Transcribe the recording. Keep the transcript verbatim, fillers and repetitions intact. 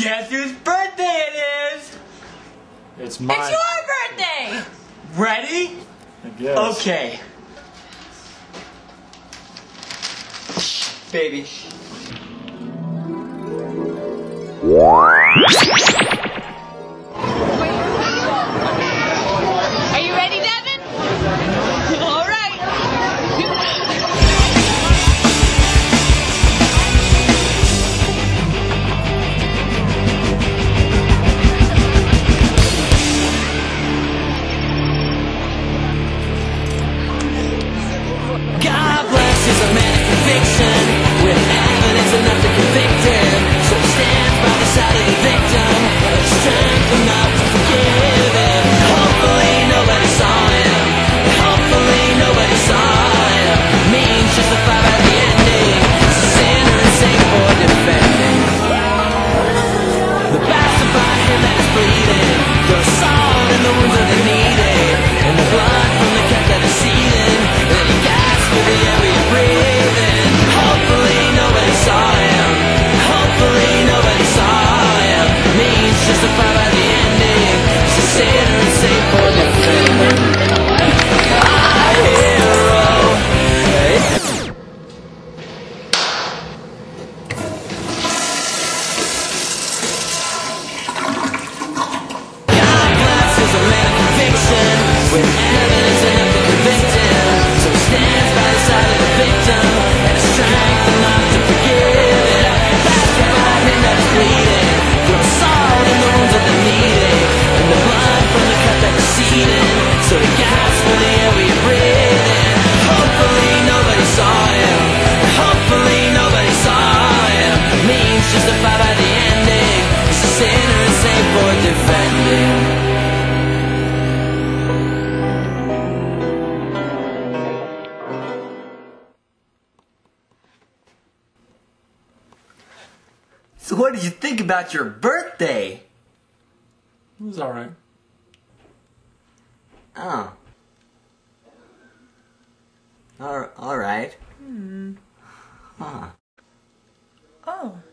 Guess whose birthday it is? It's mine. It's your birthday! Ready? I guess. Okay. Shh, baby. Are you ready, Devin? All right. God bless is a man of conviction, with evidence enough to convict him. So he stands by the side of the victim, with strength enough to forgive him. Hopefully nobody saw him. Hopefully nobody saw him. Means justified by the ending. He's a sinner and saint for defending. The bastard by him that is bleeding, throw salt in the wounds that they needed, and the blood from the cat that is seething. Then he gasps for the air we breathe in. Hopefully nobody saw him. Hopefully nobody saw him. Means justified by the ending. He's a sinner and saint for defending. Our hero. God bless is a man of conviction, with evidence enough to convict him. So he stands by the side of the victim, and his strength enough to forgive him. Bastard by him that is bleeding, throw salt in the wounds that they needed, and the blood from the cut that is seething. So he gasps for the air we breathe in. Hopefully nobody saw him. Hopefully nobody saw him. Means justified by the ending. He's a sinner and saint for defending. So what did you think about your birthday? It was alright. Oh. All, all right. Hmm. Huh. Oh.